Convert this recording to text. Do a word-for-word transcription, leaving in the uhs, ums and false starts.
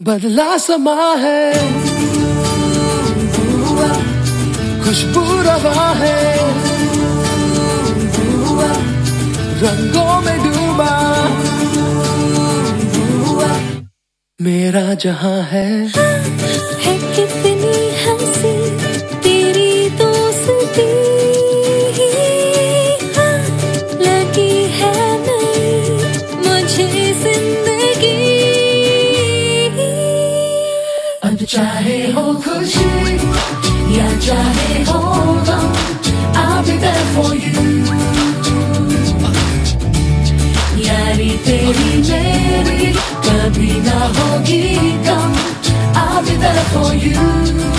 बदला समा है, खुशबू रवा है, रंगों में डूबा मेरा जहां है। है कितनी हंसी तेरी दोस्ती, लगी है नई मुझे जिंदगी। अब चाहे हो खुशी या चाहे हो गम, I'll be there for you। यारी तेरी मेरी कभी ना होगी कम, I'll be there for you।